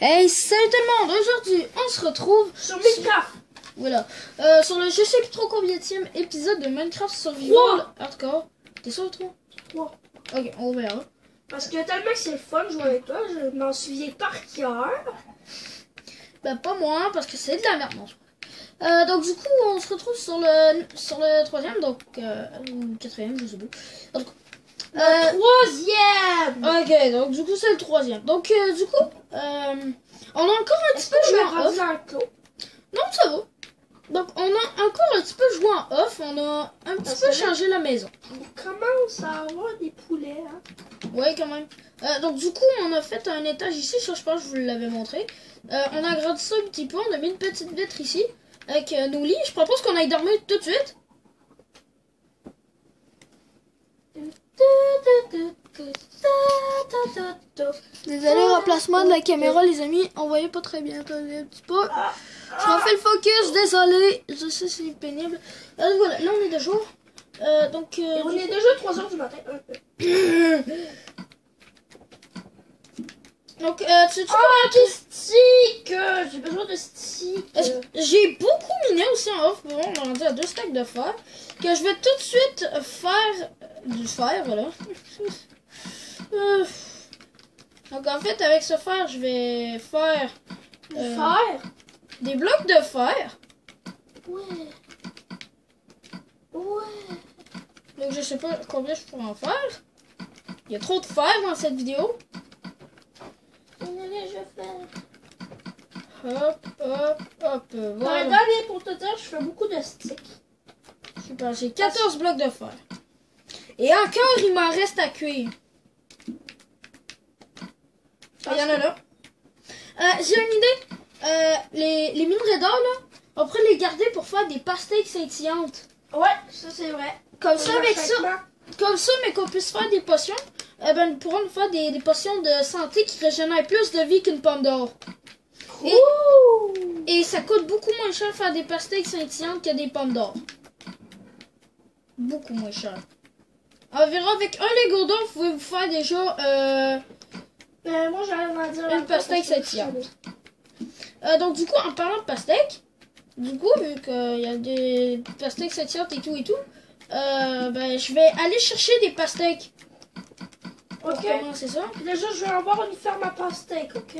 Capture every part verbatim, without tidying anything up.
Hey, salut tout le monde! Aujourd'hui, on se retrouve sur Minecraft. Voilà. Euh, sur le je sais plus trop combienième épisode de Minecraft Survival trois. Hardcore. T'es sûr, toi? trois. Ok, on verra. Parce que tellement que c'est le fun de jouer avec toi, je m'en souviens par cœur. Ben, pas moi, parce que c'est de la merde, non. Euh, donc, du coup, on se retrouve sur le sur le troisième, donc, euh, ou quatrième, je sais pas. Donc, Le euh, troisième! Ok, donc, du coup, c'est le troisième. Donc, euh, du coup, euh, on a encore un petit peu joué en off. Dans le clos? Non, ça va. Donc, on a encore un petit peu joué en off. On a un petit Parce peu que changé la maison. On commence à avoir des poulets. Hein? Ouais, quand même. Euh, donc, du coup, on a fait un étage ici. Ça, je pense que je vous l'avais montré. Euh, on a agrandi ça un petit peu. On a mis une petite vitre ici avec euh, nos lits. Je propose qu'on aille dormir tout de suite. Désolé, remplacement de la caméra, les amis. On voyait pas très bien. Attendez un petit peu. Je m'en fais le focus, désolé. Je sais, c'est pénible. Euh, voilà, là, on est de jour. Euh, donc, euh, Et on est déjà trois heures du matin. donc, euh, tu tu Ah, des sticks! J'ai besoin de sticks. J'ai beaucoup miné aussi en off. Bon, on a rendu à deux stacks de fer. Que je vais tout de suite faire du fer, voilà. euh, donc, en fait, avec ce fer, je vais faire Du euh, fer? des blocs de fer. Ouais. Ouais. Donc, je sais pas combien je pourrais en faire. Il y a trop de fer dans cette vidéo. Je fais. Hop, hop, hop. Voilà. Regardez, pour te dire, je fais beaucoup de sticks. Super, j'ai quatorze blocs de fer. Et encore, il m'en reste à cuire. Il y en a là. Euh, j'ai une idée. Euh, les, les minerais d'or, là, on pourrait les garder pour faire des pastèques scintillantes. Ouais, ça c'est vrai. Comme ça, avec ça, comme ça, mais qu'on puisse faire des potions. Eh ben, nous pourrons nous faire des, des potions de santé qui régénèrent plus de vie qu'une pomme d'or. Et, et ça coûte beaucoup moins cher faire des pastèques scintillantes que des pommes d'or. Beaucoup moins cher. Environ avec un Lego d'or, vous pouvez vous faire déjà euh, euh, moi, j'allais dire une pastèque scintillante. Euh, donc, du coup, en parlant de pastèques, du coup, vu qu'il y a des pastèques scintillantes et tout et tout, euh, ben, je vais aller chercher des pastèques. Ok. C'est ça. Déjà, je vais avoir une ferme à pastèques, ok?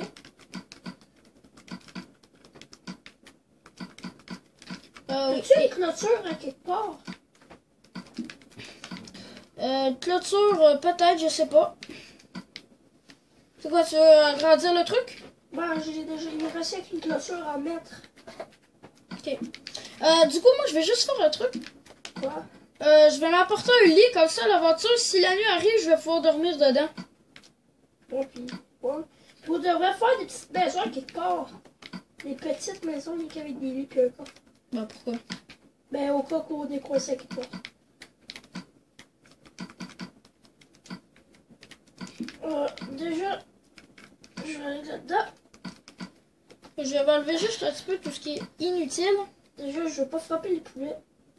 Euh, As-tu une clôture à quelque part? Euh, clôture, euh, peut-être, je sais pas. C'est quoi, tu veux agrandir le truc? Ben, j'ai déjà, il me restait qu'une clôture à mettre. Ok. Euh, du coup, moi, je vais juste faire un truc. Quoi? Euh, je vais m'apporter un lit, comme ça, l'aventure, si la nuit arrive, je vais pouvoir dormir dedans. Bon, puis, ouais. Vous devrez faire des petites maisons à quelque part. Des petites maisons, mais qu'avec des lits puis un coffre. Bah, pourquoi? Ben, au cas qu'on décoince à quelque part. Euh, déjà, je vais aller là-dedans. Je vais enlever juste un petit peu tout ce qui est inutile. Déjà, je vais pas frapper les poulets.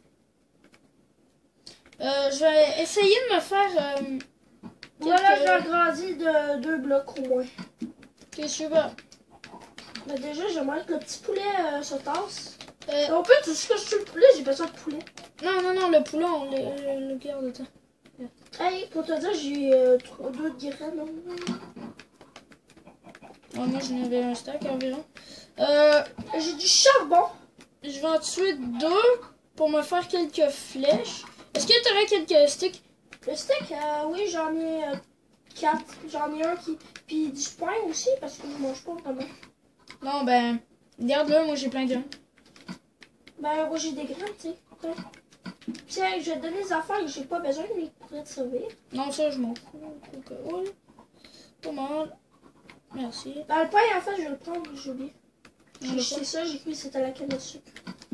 Euh, je vais essayer de me faire... Euh, Voilà, quelques... j'ai agrandi de deux blocs au moins. Ok, super. Ben déjà, j'aimerais que le petit poulet euh, se tasse. Euh, En fait, tout ce que je suis le poulet, j'ai besoin de poulet. non, non, non, le poulet, on le, le garde de temps. Hey, pour te dire, j'ai euh, trois- deux graines. Ouais, moi, j'en avais un stack environ. Euh, J'ai du charbon. je vais en tuer deux pour me faire quelques flèches. Est-ce que tu aurais quelques sticks? Le steak, euh, oui, j'en ai euh, quatre. J'en ai un qui... Puis du pain aussi, parce que je mange pas vraiment. Non, ben, garde-le, moi j'ai plein de graines. Ben, moi, j'ai des graines, tu sais. Ouais. Tiens, je vais te donner des affaires que j'ai pas besoin, mais qui pourraient te servir. Non, ça, je m'en fous. Donc, euh, ouais. Pas mal. Merci. Ben, le pain, en fait, je vais le prendre, j'ai oublié. Non, J'ai le jeté pain. ça, j'ai cru que c'était à la canne à sucre.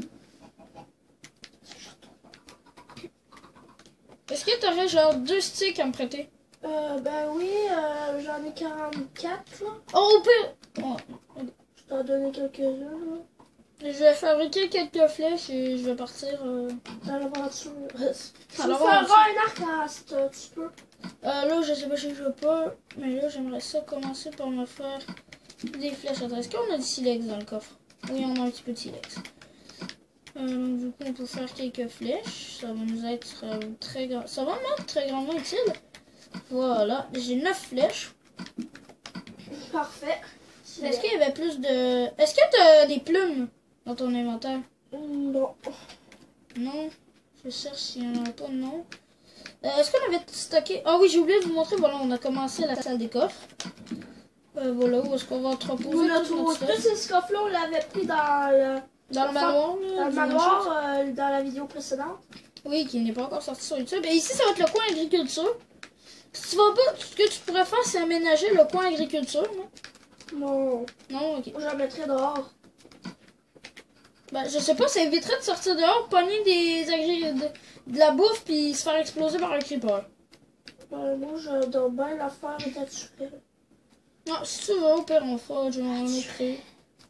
Est-ce que t'aurais genre deux sticks à me prêter? Euh, ben oui, euh, j'en ai quarante-quatre, là. Oh, au pire! Oh, Je t'en donne quelques-uns, là. je vais fabriquer quelques flèches et je vais partir euh, Dans l'aventure. Tu à me l'aventure. feras un arc à si tu peux. Euh, là, je sais pas si je veux pas, mais là, j'aimerais ça commencer par me faire Des flèches. Attends, est-ce qu'on a du silex dans le coffre? Oui, on a un petit peu de silex. Euh, donc, du coup, on peut faire quelques flèches. Ça va nous être euh, très grand. Ça va m'être très grandement utile. Voilà, j'ai neuf flèches. Parfait. Est-ce qu'il y avait plus de... Est-ce que tu as des plumes dans ton inventaire? Non. Non. Je cherche s'il n'y en a pas, non. Euh, Est-ce qu'on avait stocké... Ah oui, j'ai oublié de vous montrer. Voilà, on a commencé la salle des coffres. Euh, voilà, où est-ce qu'on va entreposer Nous, notre, tout notre tous stuff? ces coffres-là, on l'avait pris dans le, Dans le manoir, là, dans le du manoir, machin. euh, dans la vidéo précédente. Oui, qui n'est pas encore sorti sur YouTube. Et ici, ça va être le coin agriculture. Si tu vas pas, ce que tu pourrais faire, c'est aménager le coin agriculture, non? Non. Non, ok. Je la mettrais dehors. Ben, je sais pas, ça éviterait de sortir dehors, pogner des agré... de, de la bouffe, puis se faire exploser par un creeper. Euh, moi, je dois bien la faire naturelle. Non, si tu veux, au pire, on fera, je vais en écrire.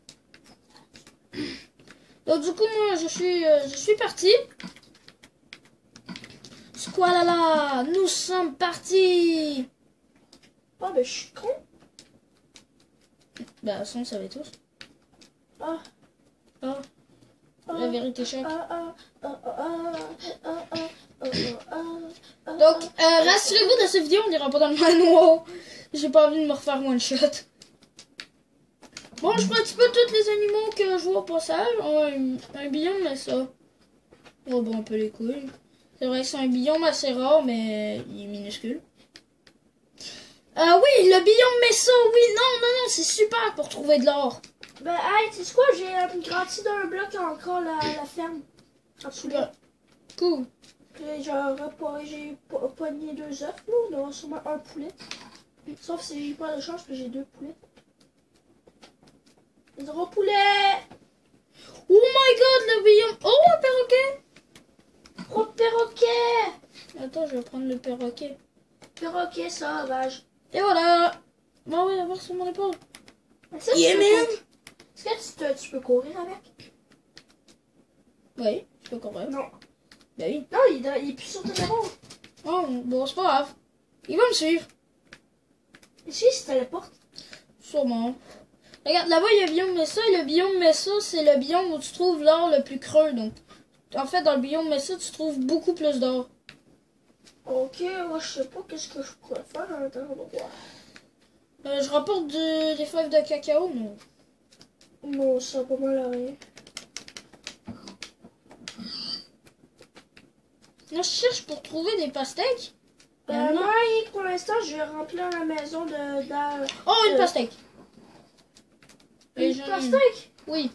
Donc, du coup, moi, je suis, euh, je suis parti. Squalala, nous sommes partis. Ah, ben, je suis con. Bah, ça, on savait tous. Ah. Ah, Ah. la vérité choque. Ah, ah, ah, ah, ah, ah, ah, ah, ah, ah, Donc, euh, rassurez-vous, dans cette vidéo, on n'ira pas dans le manoir. J'ai pas envie de me refaire one shot. Bon, je prends un petit peu tous les animaux que je vois au passage. Oh, un, un biome, mais ça. Oh, bon, un peu les couilles. C'est vrai que c'est un biome assez rare, mais il est minuscule. Ah euh, oui, le biome Mesa, oui, non, non, non, c'est super pour trouver de l'or. Ben, hey, tu sais quoi, j'ai euh, grandi d'un bloc encore la, la ferme. En Super. Cool. Puis genre, pas- j'ai po- pogné deux œufs, là, on aura sûrement un poulet. Sauf si j'ai pas de chance, que j'ai deux poulets. Zéro poulet! Oh my god, le biome. Oh, un perroquet. Oh, perroquet! Attends, je vais prendre le perroquet. Perroquet sauvage. Et voilà. Bah oui, avoir sur mon épaule. Ça, Yeah, tu peux man. cou- Est-ce que tu, te- tu peux courir avec? Oui, je peux comprendre. Non. Bah oui. Non, il, est dans- il est plus sur ton épaule. Oh, bon, c'est pas grave. Il va me suivre. Est-ce qu'il se téléporte? Sûrement. Regarde, là-bas, il y a le biome Mesa. Et le biome Mesa, c'est le biome où tu trouves l'or le plus creux. Donc, en fait, dans le biome Mesa, tu trouves beaucoup plus d'or. Ok, moi je sais pas qu'est-ce que je pourrais faire dans cet endroit. Euh, je rapporte de- des fèves de cacao, non. Non, ça a pas mal à rien. Là, je cherche pour trouver des pastèques. Euh, Euh, non. moi, pour l'instant, je vais remplir la maison de... de Oh, une euh, pastèque. Et une j'en ai pastèque? Oui.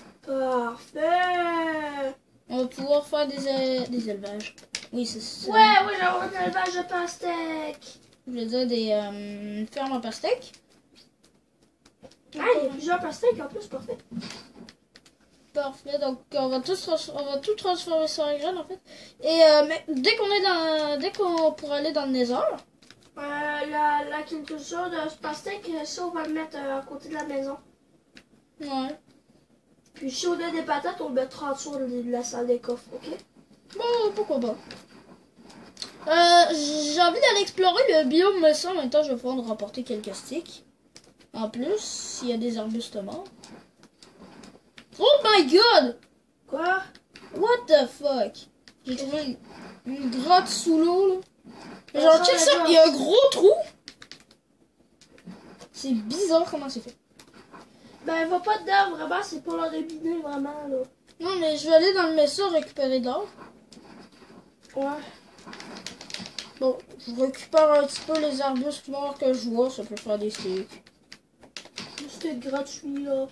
Parfait! On va pouvoir faire des, é- des élevages. Oui, c'est ça. Ouais, ouais, j'ai un élevage de pastèques. Je veux dire des euh, fermes à pastèques. Ah, il y a plusieurs pastèques en plus, parfait. Parfait, donc on va, tous trans- on va tout transformer ça en graines en fait. Et euh, mais dès qu'on est dans, dès qu'on pourra aller dans le Nether, Euh, la, la culture de ce pastèque, ça, on va le mettre euh, à côté de la maison. ouais. Puis si on a des patates, on le mettra en dessous de, de la salle des coffres, ok? Bon, pourquoi pas. Euh, j'ai envie d'aller explorer le biome, mais ça en même temps je vais pouvoir rapporter quelques sticks. En plus, s'il y a des arbustes morts. Oh my god! Quoi? What the fuck? J'ai trouvé une, une grotte sous l'eau là. Euh, Genre, ça, check la ça, grotte. il y a un gros trou. C'est bizarre comment c'est fait. Ben, va pas dedans, vraiment, c'est pour leur débiner, vraiment, là. Non, mais je vais aller dans le Mesa récupérer de l'or. Ouais. Bon, je récupère un petit peu les arbustes morts que je vois, ça peut faire des sticks. C'était gratuit, là.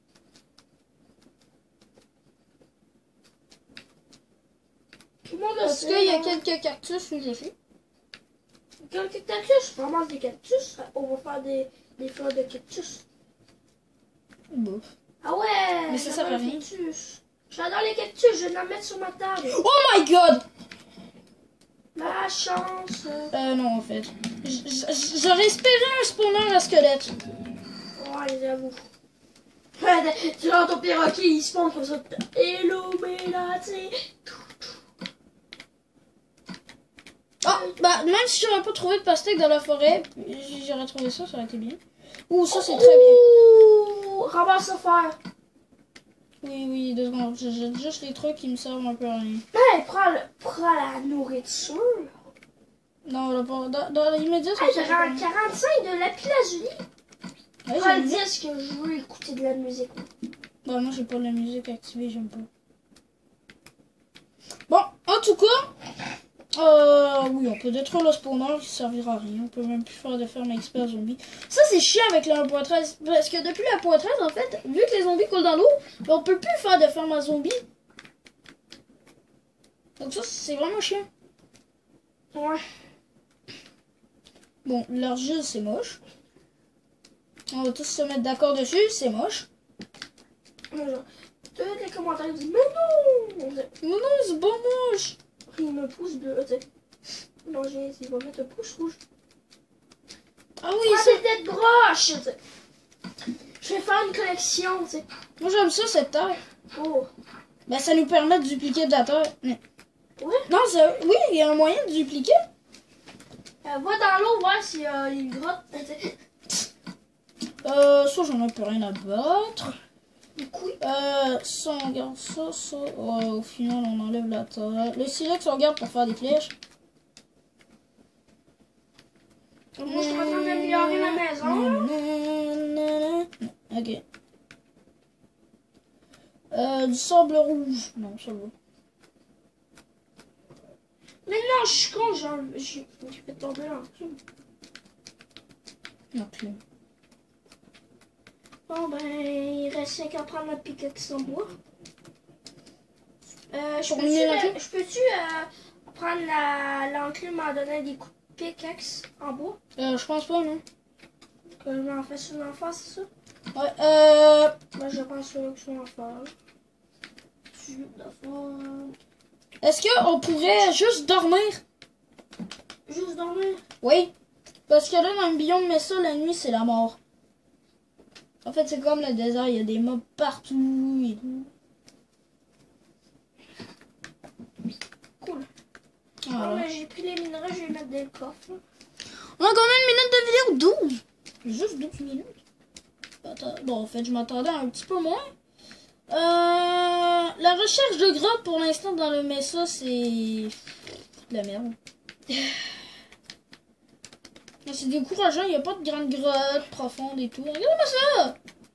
Tout le monde le Est-ce sait, qu'il y a là. quelques cactus où je suis? Quelques cactus, on ramasse des cactus, on va faire des, des fleurs de cactus. Bon. Ah ouais! Mais ça sert à j'adore les rien. cactus. J'adore les cactus, je vais en mettre sur ma table. Oh my god! Ma chance. Euh, non, en fait. J- j- J'aurais espéré un spawner à squelette. Ouais, j'avoue. Ouais, tu vois ton perroquet, il se montre comme ça. Hello, Mélanie. Ah, bah, même si j'aurais pas trouvé de pastèque dans la forêt, j'aurais trouvé ça, ça aurait été bien. Ouh, ça c'est très bien. ramasse à faire. Oui, oui, deux secondes. J'ai j'ai juste les trucs qui me servent un peu à rien. Hey, prends, le, prends la nourriture. Non, là, pas, dans, dans l'immédiat, ça Hey, me j'ai sert à rien. quarante-cinq de lapis lazuli. Ouais, Prends j'ai le mis- disque, je veux écouter de la musique. Bah, moi, j'ai pas la musique activée, j'aime pas. Bon, en tout cas, euh, oui, on peut détruire le spawner qui servira à rien. On peut même plus faire de ferme expert zombie. Ça, c'est chiant avec la un point treize. Parce que depuis la un point treize, en fait, vu que les zombies coulent dans l'eau, ben, on peut plus faire de ferme à zombies. Donc ça, c'est vraiment chiant. Ouais. Bon, l'argile, c'est moche. On va tous se mettre d'accord dessus, c'est moche. Genre, tous les commentaires disent, mais non! Non, non, c'est pas moche. Il me pouce bleu, tu sais. Non, j'ai il va mettre un pouce rouge. Ah oui, Prends ça. des têtes broches, tu sais. Je vais faire une collection, tu sais. Moi, j'aime ça, cette terre. Oh. Ben, ça nous permet de dupliquer de la terre. Mais- Ouais. Non, ça... oui, il y a un moyen de dupliquer. Euh, va dans l'eau, voir s'il y a une grotte, tu sais. Euh, ça, j'en ai plus rien à battre. Du coup, Euh, ça, on garde ça, ça. Ouais, au final, on enlève la terre. Le silex, on garde pour faire des flèches. moi, je suis en train d'améliorer ma maison. Nanana. Ok. Euh, du sable rouge. Non, ça va. Mais non, je suis con, j'ai j'ai j'ai fait tomber l'enclume. Non, plus. Bon, ben, il reste qu'à prendre la pickaxe en bois. Euh, je Pour peux-tu miner euh, l'enclume? je peux-tu, euh, prendre la- l'enclume en donnant des coups de pickaxe en bois? Euh, je pense pas, non. Que je m'en fasse une en face, c'est ça? Ouais, euh... Ben, je pense que je vais en faire. Je vais en faire. Est-ce qu'on pourrait juste dormir? Juste dormir. Oui. Parce que là, dans le biome, mais ça, la nuit, c'est la mort. En fait, c'est comme le désert, il y a des mobs partout et tout. Cool. Voilà. Bon, ben, j'ai pris les minerais, je vais les mettre dans le coffre. là. On a combien de minutes de vidéo? douze. Juste douze minutes. Attends, bon, en fait, je m'attendais à un petit peu moins. Euh, la recherche de grottes, pour l'instant, dans le Mesa, c'est... de la merde. C'est décourageant, il n'y a pas de grandes grottes profondes et tout. Regarde-moi ça!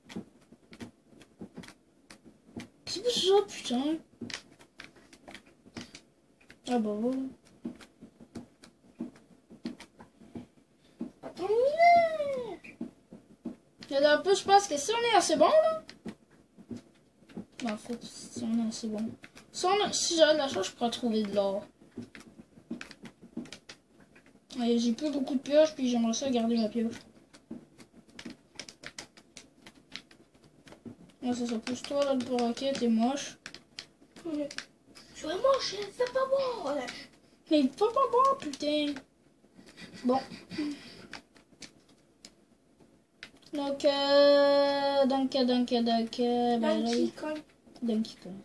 C'est pas ça, putain. Ah bah voilà. Attends, Il y a un peu, je pense que si on est assez bon, là. Non, en fait, si on est assez bon. Si, on a- si j'avais de la chance, je pourrais trouver de l'or. Ouais, j'ai plus beaucoup de pioches, puis j'aimerais ça garder ma pioche. Ouais, c'est ça. Plus toi, là, le perroquet, t'es moche. tu es moche, hein, c'est pas bon. là. Mais il faut pas bon, putain. Bon. Donc, euh... Donc, donc, donc, euh... Ben, là, Donkey Kong. Donkey Kong.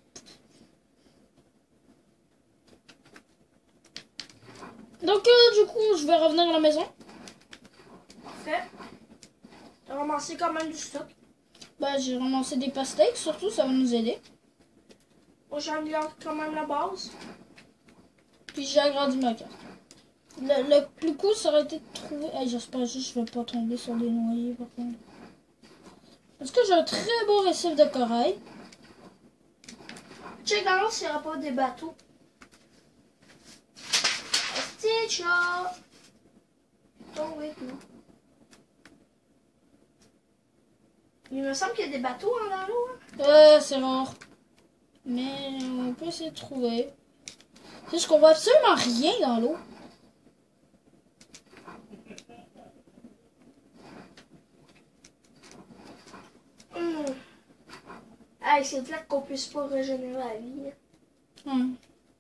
Donc, euh, du coup, je vais revenir à la maison. Parfait. T'as ramassé quand même du stock. Bah, j'ai ramassé des pastèques, surtout, ça va nous aider. Moi, j'améliore quand même la base. Puis j'ai agrandi ma carte. Le, le plus cool, ça aurait été de trouver... Hey, j'espère juste que je vais pas tomber sur des noyés, par contre. Est-ce que j'ai un très beau récif de corail? Check dans l'eau s'il n'y aura pas des bateaux. Stitch là. Oh oui, non. Il me semble qu'il y a des bateaux hein, dans l'eau. Hein. Euh, c'est rare. Mais on peut essayer de trouver. C'est juste qu'on voit absolument rien dans l'eau. Hum. Hey, c'est vrai qu'on puisse pas régénérer la vie. Hein. Hum.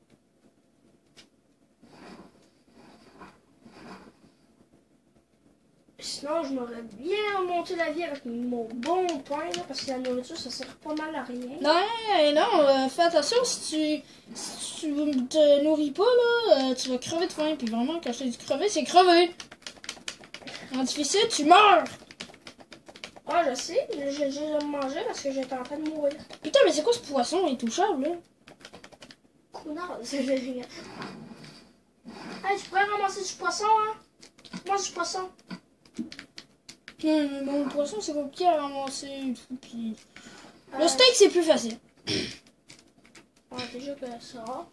Sinon, je m'aurais bien monté la vie avec mon bon pain, là, parce que la nourriture, ça sert pas mal à rien. Non, non, euh, fais attention, si tu, si tu te nourris pas, là, euh, tu vas crever de faim. Puis vraiment, quand je te dis crever, c'est crever. En difficile, tu meurs. Ah, je sais, j'ai déjà mangé parce que j'étais en train de mourir. Putain, mais c'est quoi ce poisson intouchable, là? Connard, c'est génial. Hey, tu pourrais ramasser du poisson, hein? Mange du poisson. Non, mais bon, le poisson, c'est compliqué à ramasser et tout, puis... Le Euh, steak, c'est plus facile. Ouais, déjà que ça rare.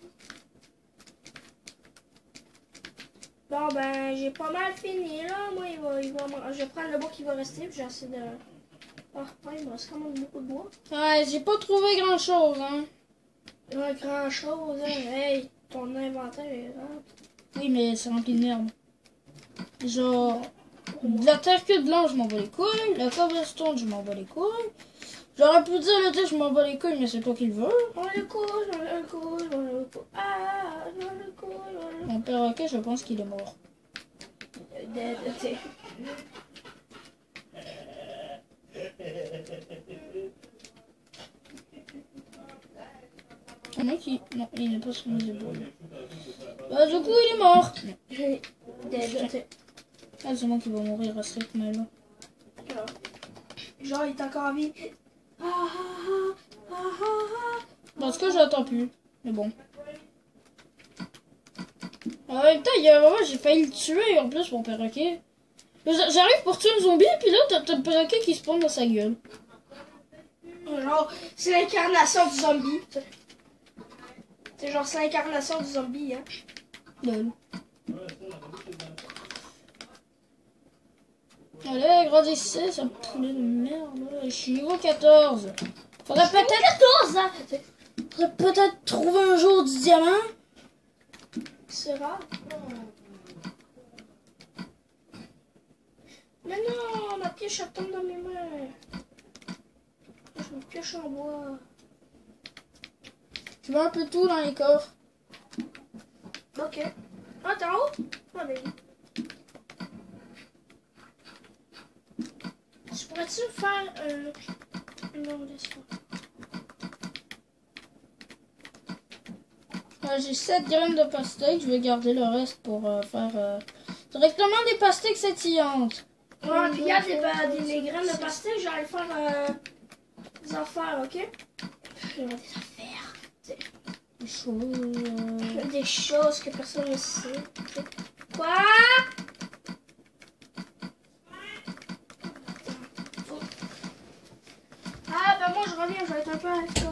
Bon, ben, j'ai pas mal fini, là. Moi, il va, il va, je vais prendre le bois qui va rester, puis j'essaie de... Ah, ouais, il me reste quand même beaucoup de bois. Ouais, j'ai pas trouvé grand-chose, hein. Pas grand chose, hein. Hey, ton inventaire est rempli. Oui, mais c'est rempli de merde. Genre, de la terre que de l'ange, je m'en bats les couilles. La cobblestone, je m'en bats les couilles. J'aurais pu dire le thé, je m'en bats les couilles, mais c'est toi qui le veux. On le couche, on le couche, on le couche. Ah, on le couche, on le Mon perroquet, je pense qu'il est mort. Dead, t'sais. Ah non, qui... non, il n'est pas sur mes épaules. Bah, du coup, il est mort. Dead, t'sais. Ah, c'est moi qui vais mourir à cette là. Genre, genre, il est encore en vie. Ah, ah, ah, ah, ah, ah. Dans ce cas, j'attends plus. Mais bon. En même temps, il y a un moment, j'ai failli le tuer en plus, mon perroquet. J'a- J'arrive pour tuer le zombie, puis là, t'as t'as le perroquet qui se prend dans sa gueule. Genre, c'est l'incarnation du zombie. t'sais. C'est genre, c'est l'incarnation du zombie, hein. Lol. Allez, grandissez, ça poulet de merde. là. Je suis niveau quatorze. Faudrait peut-être quatorze ans! T'sais, faudrait peut-être trouver un jour du diamant. C'est rare. Mais non, ma pioche elle tombe dans mes mains. Je me pioche en bois. Tu vois un peu tout dans les coffres. Ok. Ah, t'es en haut? Ah, ben. Tu pourrais-tu faire euh... Non, laisse-moi. Ouais, j'ai sept graines de pastèque. Je vais garder le reste pour euh, faire euh, directement des pastèques scintillantes. Ouais, puis regarde les, ba- des, les graines de pastèque, j'allais faire euh, des affaires, ok? Des affaires. Des choses. euh, Des choses que personne ne sait. Quoi? Ah, ben moi je reviens, je vais être un peu avec toi.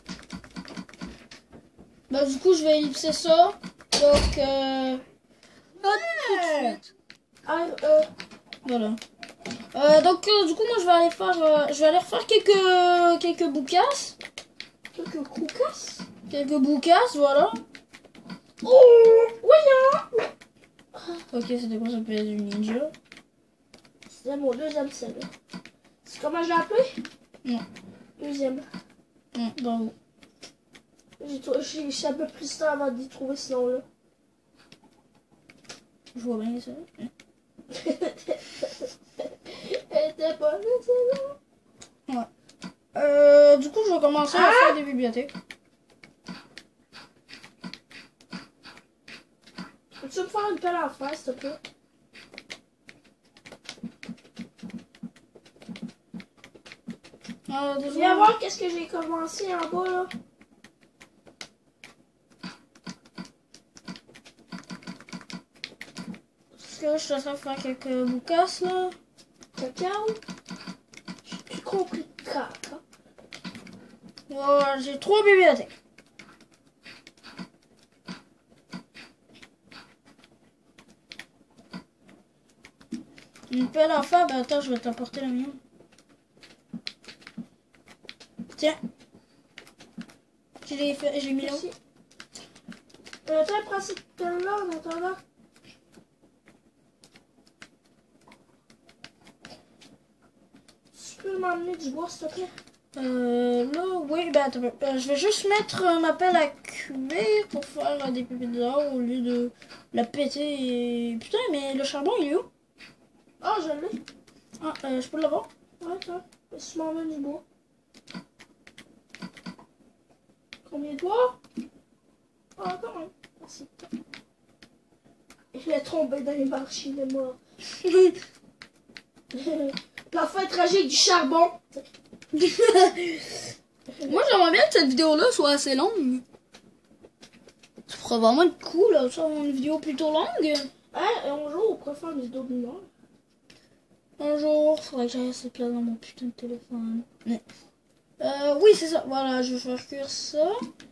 Bah, du coup, je vais ellipser ça. Donc, euh... Tout de suite. Ah, euh, voilà. Euh, donc, euh, du coup, moi, je vais aller faire... euh, je vais aller refaire quelques... Quelques boucasses. quelques coucasses. Quelques boucasses, voilà. Oh, oui, hein. Ok, c'était quoi ça peut être du ninja? C'est mon deuxième sel. C'est comment je l'ai appelé? Non. Deuxième. Non, bravo. J'ai trou- j'ai- j'ai un peu pris de temps avant d'y trouver ce nom-là. Je vois bien ça. Elle était bonne, celle-là. Euh, du coup, je vais commencer à Ah! faire des bibliothèques. Peux-tu me faire une pelle en face, s'il te plaît? Euh, Viens désolé. voir qu'est-ce que j'ai commencé en bas, là. Parce que là, je suis en train de faire quelques boucasses, là. Cacao? J'ai plus compris de crack, hein. Voilà, j'ai trois bibliothèques. Une pelle à faire, ben attends, je vais t'apporter la mienne. Tiens. Je l'ai fait, j'ai mis là. Merci. Euh, tiens, prends cette pelle-là en attendant. Tu peux m'emmener du bois, s'il te plaît? Euh, là, oui, ben attends, euh, je vais juste mettre euh, ma pelle à cuire pour faire euh, des pépites d'or au lieu de la péter et... Putain, mais le charbon, il est où? Ah, je l'ai. Ah, euh, je peux l'avoir? Ouais, attends. Si tu m'emmènes du bois. Combien de bois? Ah, quand même. Merci. Il est tombé dans les marchés, il est mort. La fin tragique du charbon. Moi, j'aimerais bien que cette vidéo-là soit assez longue. Ça ferait vraiment être cool, là, ça, une vidéo plutôt longue. Hein, un jour, on pourrait faire une vidéo d'une heure. Un jour, faudrait que j'aille assez place dans mon putain de téléphone. Mais... Euh, oui, c'est ça. Voilà, je vais faire cuire ça.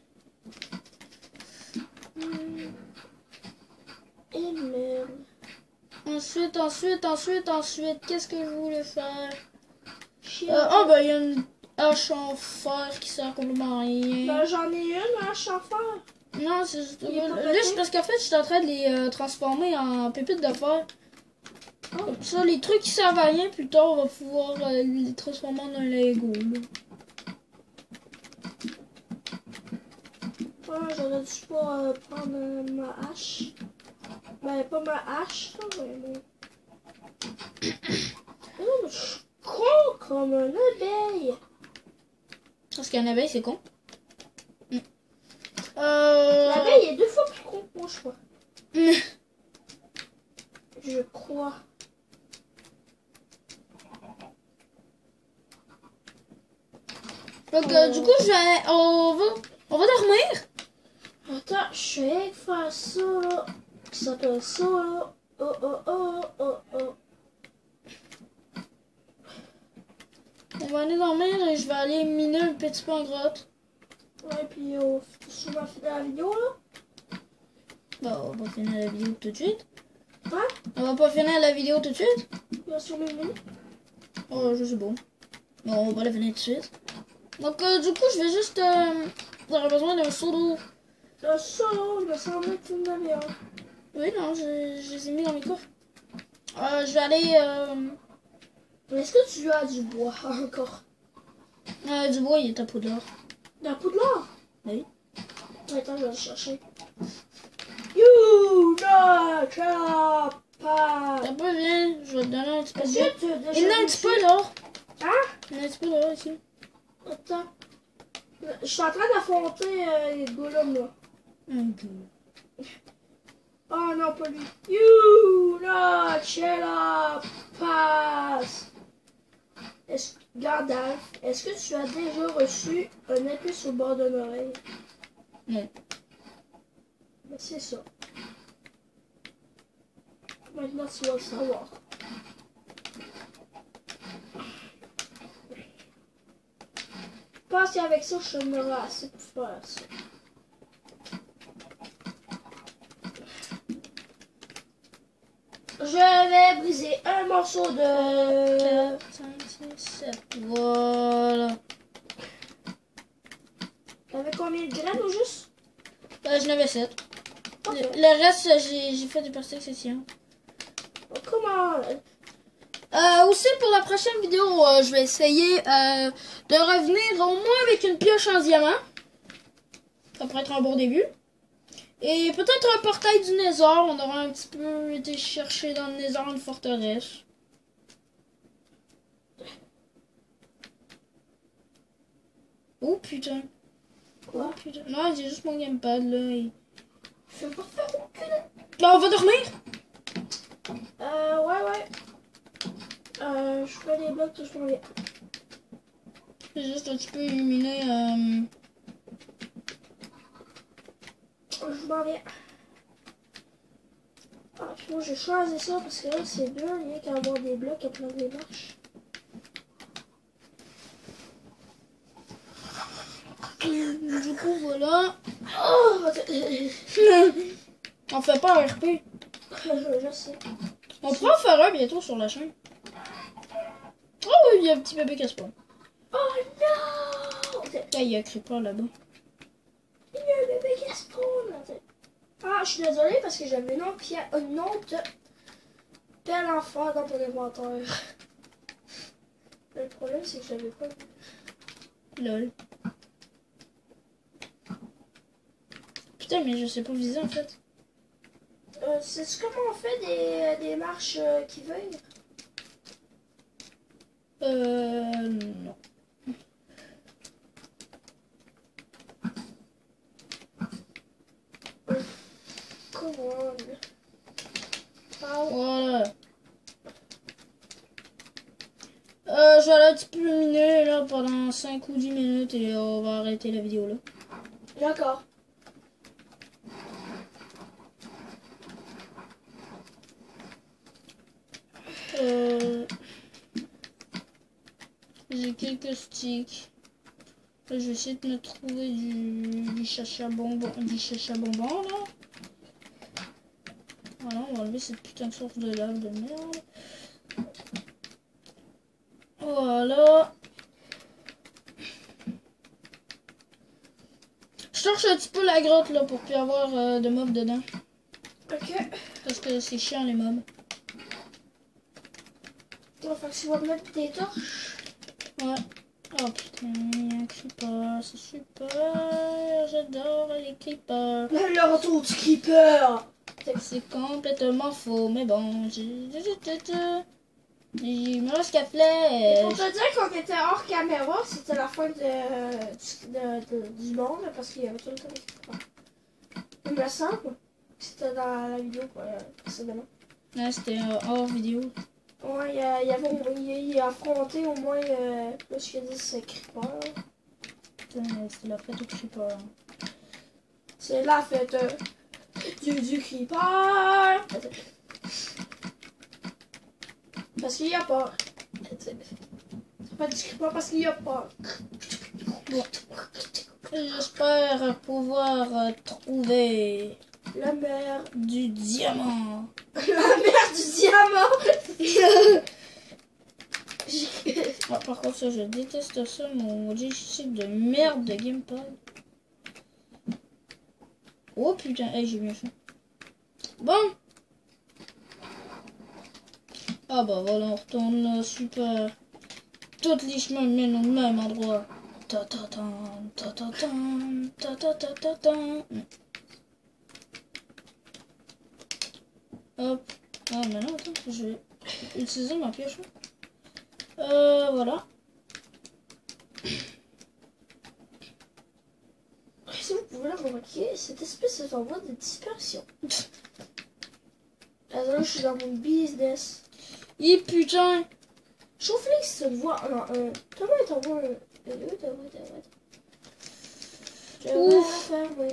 Hmm. Et merde. Ensuite, ensuite, ensuite, ensuite, qu'est-ce que je voulais faire? Chier. Euh, oh, ben, il y a une hache en fer qui sert complètement à rien. Ben, j'en ai une, hache en fer. Non, c'est juste... Il est pas Là, pété? c'est parce qu'en fait, je suis en train de les euh, transformer en pépites de fer. Oh. Comme ça, les trucs qui servent à rien, plus tard, on va pouvoir euh, les transformer en un Lego, là. Ouais, j'aurais dû pas euh, prendre euh, ma hache. Ben, pas ma hache, là, mais bon. Oh, mais je suis con comme un abeille. Parce qu'un abeille, c'est con. Mm. Euh... L'abeille est deux fois plus con que moi, je crois. Mm. Je crois. Donc, euh, du coup, je vais... On va... On va dormir. Attends, je vais faire ça, là. Ça s'appelle ça, là. Oh, oh, oh, oh, oh. On va aller dormir et je vais aller miner un petit peu en grotte. Ouais, puis on fait souvent finir la vidéo, là. Bon, on va pas finir la vidéo tout de suite. Hein? On va pas finir la vidéo tout de suite. Bien sûr, mes minutes. Oh, je sais bon. Bon, on va la finir tout de suite. Donc, euh, du coup, je vais juste... Euh... J'aurais besoin d'un seau d'eau. Le solo, il me semblait que tu en avais un. Oui, non, je, je les ai mis dans mes coffres. Euh, je vais aller... Euh... Mais est-ce que tu as du bois encore? Euh, du bois, il est à Poudlard. De la poudre? Oui. Attends, je vais le chercher. You not T'as pas. pas bien, je vais te donner un petit peu Est-ce d'eau. que tu as déjà Il y en a un vu petit ça? peu dehors. Hein? Il y en a un petit peu dehors ici. Attends. Je suis en train d'affronter euh, les golems là. Ok. Oh non, pas lui. You not shall pass. Est-ce, Gandalf, est-ce que tu as déjà reçu un épée sur le bord d'une oreille? Non. Ben, c'est ça. Maintenant, tu vas le savoir. Je pense qu'avec ça, je me aurai assez pour faire ça. Je vais briser un morceau de... quatre, cinq, six, sept. Voilà. T'avais combien de graines au juste? Euh, J'en avais sept. Ok. Le, le reste, j'ai j'ai fait des parties accession. Comment? Euh, aussi, pour la prochaine vidéo, euh, je vais essayer euh, de revenir au moins avec une pioche en diamant. Ça pourrait être un bon début. Et peut-être un portail du Nether. On aura un petit peu été chercher dans le Nether une forteresse. Oh putain. Quoi? Oh putain. Non, j'ai juste mon gamepad là. Et... Je vais pas faire aucune... Là, on va dormir. Euh, ouais, ouais. Euh, je fais des blocs que je m'en vais. J'ai juste un petit peu illuminé. Euh... Je m'en vais. Ah, puis moi, j'ai choisi ça parce que là, c'est dur, il y a qu'à avoir des blocs à prendre des marches. Du coup, voilà. Oh! On fait pas un R P. je, je sais. On pourra en faire un bientôt sur la chaîne. Oh oui, il y a un petit bébé qui se passe. Oh non! Là, il y a un creeper là-bas. Il y a un bébé qui spawn! Ah, je suis désolée parce que j'avais une autre, pierre, une autre pelle en fer dans mon inventaire. Le problème, c'est que je l'avais pas. Lol. Putain, mais je sais pas viser en fait. Euh, c'est comment on fait des, des marches euh, qui veillent? Euh. Non. Comment? Ah, Voilà. pendant cinq ou dix minutes et on va arrêter la vidéo là. D'accord. Euh... J'ai quelques sticks. Là, je vais essayer de me trouver du, du chacha bonbon, du chacha bonbon là. Voilà, on va enlever cette putain de source de lave de merde. Voilà. Je cherche un petit peu la grotte là pour plus avoir euh, de mobs dedans. Ok. Parce que c'est chiant les mobs. Il va falloir que tu vas mettre des torches. Ouais. Oh putain, il y a un creeper, c'est super. J'adore les creepers. Le retour du creeper. C'est complètement faux, mais bon, j'ai... Il me reste qu'à flèche. Pour te dire qu'on était hors caméra, c'était la fin de, de, de, du monde parce qu'il y avait tout le temps des creepers. Il me semble que c'était dans la vidéo ouais, précédemment. Ouais, c'était euh, hors vidéo. Ouais, il y, a, il y avait il, il a affronté au moins euh, plus que dix creepers. C'était la fête au creeper. C'est la fête euh, du, du creeper. Parce qu'il y a pas. C'est pas du creeper parce qu'il y a pas. Bon. J'espère pouvoir euh, trouver la mer du diamant. La mer du diamant. Ah, par contre, ça, je déteste ça, mon logiciel de merde de gamepad. Oh putain, hey, j'ai bien fait. Bon. Ah bah voilà, on retourne là, super. Toutes les chemins mènent au même endroit. Ta ta ta ta ta ta ta ta ta ta. Hop. Ah mais non, attends, je vais utiliser ma pioche. Euh, voilà. Si vous pouvez la remarquer, cette espèce est en voie de dispersion. Là, je suis dans mon business. Et putain. Chauffe-les si ça te voit. Non, euh, Thomas est en voie. Euh, t'as voix, t'as voix. Je vais la faire, oui.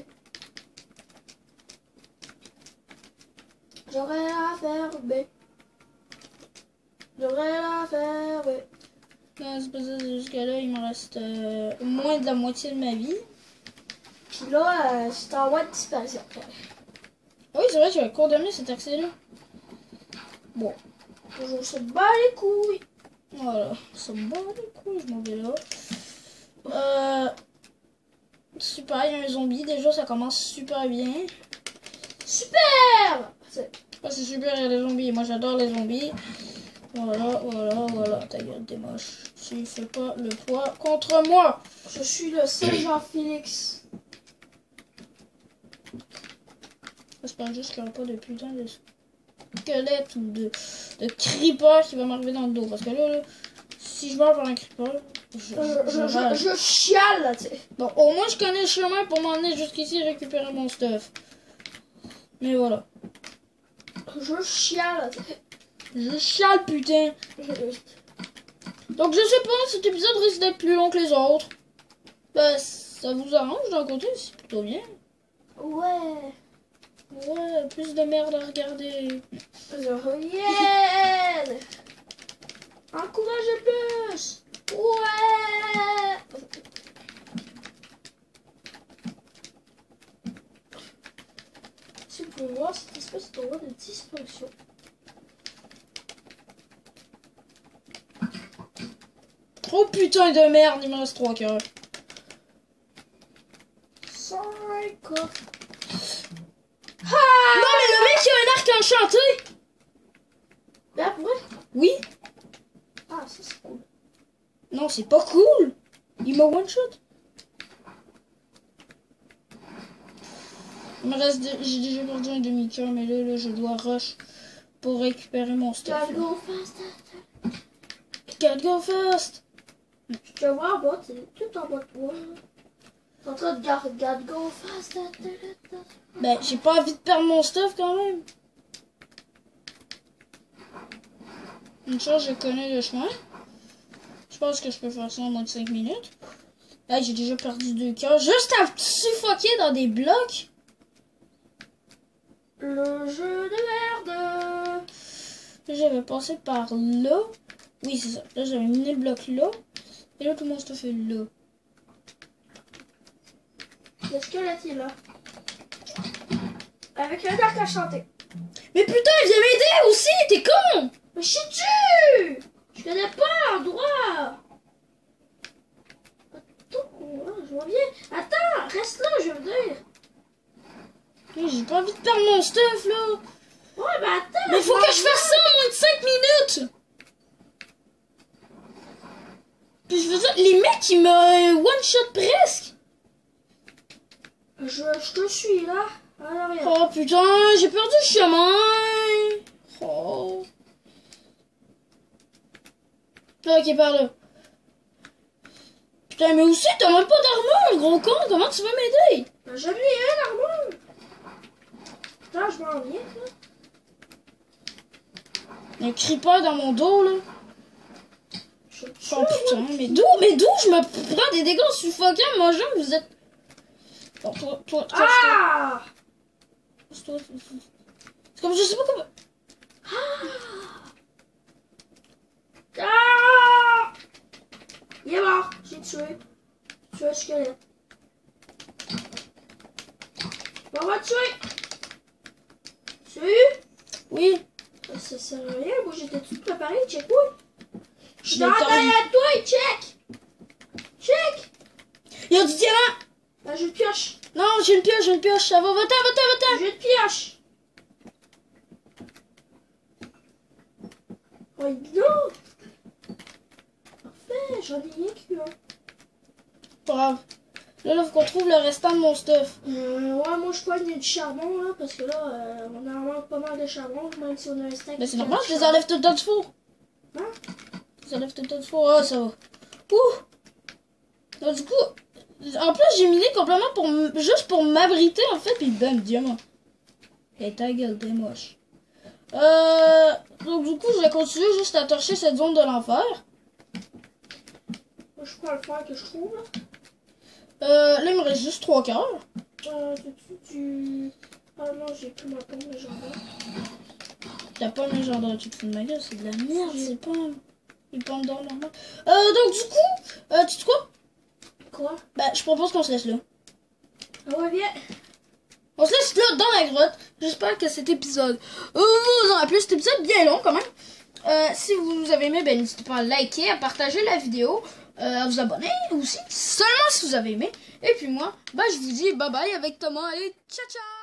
J'aurais la faire, B. J'aurais la faire, oui. Non, c'est pas ça, jusqu'à là, il me reste euh, moins de la moitié de ma vie. Puis là, euh, c'est en voie de disparition. Ah oui, c'est vrai, j'avais condamné cet accès-là. Bon. Je se bat les couilles. Voilà, ça me bat les couilles, je m'en vais là. Euh, super, il y a un zombie. Déjà, ça commence super bien. Super! C'est ah, c'est super, il y a des zombies. Moi, j'adore les zombies. Voilà, voilà, voilà. Ta gueule, t'es moche. Tu fais pas le poids contre moi. Je suis le seul Jean-Félix. J'espère juste qu'il n'y aura pas de putain de squelette ou de, de creeper qui va m'arriver dans le dos. Parce que là, là si je meurs par un creeper, je, Je, je, je, je, je chiale là, tu sais. Bon, au moins je connais le chemin pour m'emmener jusqu'ici et récupérer mon stuff. Mais voilà. Je chiale là, tu sais. Je chiale, putain. Donc je sais pas, cet épisode risque d'être plus long que les autres. Bah, ça vous arrange d'un côté, c'est plutôt bien. Ouais. Ouais, plus de merde à regarder. Yeah. Encouragez plus. Ouais. Si vous pouvez voir cette espèce de voie de disparition. Oh putain de merde, il me reste trois cœurs. cinq coffres. Ah non mais le mec il a un arc enchanté. Là pour vrai? Oui. Ah ça c'est cool. Non c'est pas cool. Il m'a one shot. Il me reste, j'ai déjà perdu un demi-cœur mais là, là je dois rush pour récupérer mon stuff. Gotta go fast. Gotta go fast. Je vais voir en bas, c'est tout en bas de toi. T'es en train de gotta, gotta go fast. Ben j'ai pas envie de perdre mon stuff quand même. Une chose je connais le chemin. Je pense que je peux faire ça en moins de cinq minutes. Là, j'ai déjà perdu deux cœurs. Juste à suffoquer dans des blocs. Le jeu de merde. J'avais passé par là. Oui, c'est ça. Là, j'avais mis le bloc là. Et là, tout mon stuff est là. Le squelette est là. Avec le dark à chanter. Mais putain, il vient m'aider aussi, t'es con! Mais je suis tu Je connais pas l'endroit. Attends, je reviens. Attends, reste là, je veux dire. Mais j'ai pas envie de perdre mon stuff, là. Ouais, bah attends. Mais faut que je fasse ça en moins de cinq minutes. Puis je veux dire, les mecs, ils me one-shot presque. Je, je te suis, là. Alors, regarde. Oh putain, j'ai perdu le chemin. Oh. Ok, par là. Putain, mais aussi, t'as même pas d'armure, gros con. Comment tu vas m'aider? Ben, j'en ai un armure. Attends, je m'en viens, là. Il y a un creeper dans mon dos, là. Je te Oh putain, mais d'où, mais d'où je me prends des dégâts suffocants, moi, genre, vous êtes... Bon, toi, toi, toi, Ah! c'est toi. C'est comme, je sais pas comment... Ah! Il est mort, j'ai tué. Tué le squelette. On va tuer. Tu as eu? Oui. Ça sert à rien, moi j'étais tout préparé, check moi. Je suis Mais dans t'as- derrière toi, check! Check! Il y a du diamant. Ben, je pioche. Non, j'ai une pioche, j'ai une pioche. Ça va, va-t'en, va-t'en, va-t'en. Je pioche. Oh non! Parfait, j'en ai rien que un. Pas grave. Là, là, faut qu'on trouve le restant de mon stuff. Euh, ouais, moi je pogne du charbon là, parce que là, euh, on en manque pas mal de charbon, même si on a un stack. Mais c'est de normal, je les charbon. enlève tout le temps du four. Hein? Je les enlève tout le temps du four. Ah, ça va. Ouh. Donc, du coup, en plus, j'ai miné complètement pour m- juste pour m'abriter, en fait, puis bam, diamant. Et ta gueule, t'es moche. Euh, donc, du coup, je vais continuer juste à torcher cette zone de l'enfer. Moi je prends le fer que je trouve là. Euh, là, il me reste juste trois cœurs. Euh, tu, tu... Ah non, j'ai plus ma pomme légendaire. T'as pas le légendaire, tu te fous de ma gueule, c'est de la merde, c'est pas une pomme d'or normale. Euh, donc, du coup, euh, tu sais quoi? Quoi? Bah, je propose qu'on se laisse là. Ah ouais, viens. On se laisse là, dans la grotte. J'espère que cet épisode euh, vous en a plu. Cet épisode bien long, quand même. Euh, si vous avez aimé, ben, n'hésitez pas à liker, à partager la vidéo, euh, à vous abonner aussi, seulement si vous avez aimé. Et puis moi, bah, je vous dis bye bye avec Thomas et ciao ciao!